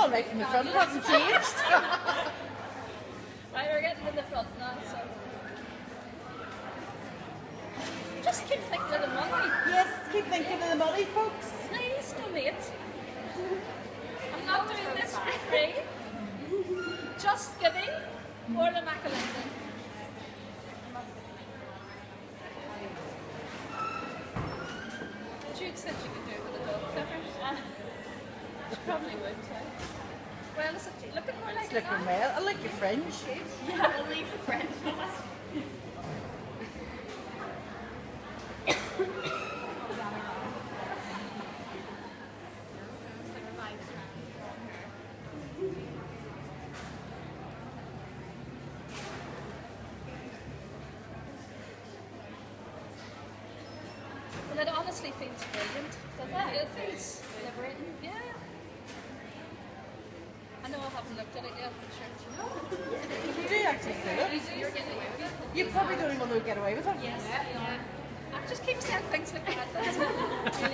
all right from the front, it hasn't changed. Right, we're getting to the front now, so. Just keep thinking of the money. Yes, keep thinking of the money, folks. Please donate. I'm not doing this for free. Just giving. Orla McAlinden. Jude said she could do it with a dog clippers. She probably would too. Well, is it looking more like It's looking well. I like your fringe. Yeah, we'll leave the fringe. Well, it honestly feels brilliant, doesn't it? It feels liberating, yeah. I know I haven't looked at it yet, but sure. You do actually see it. You're getting away with it. You probably don't even want to get away with it. Yes. Yeah. I just keep saying things like that.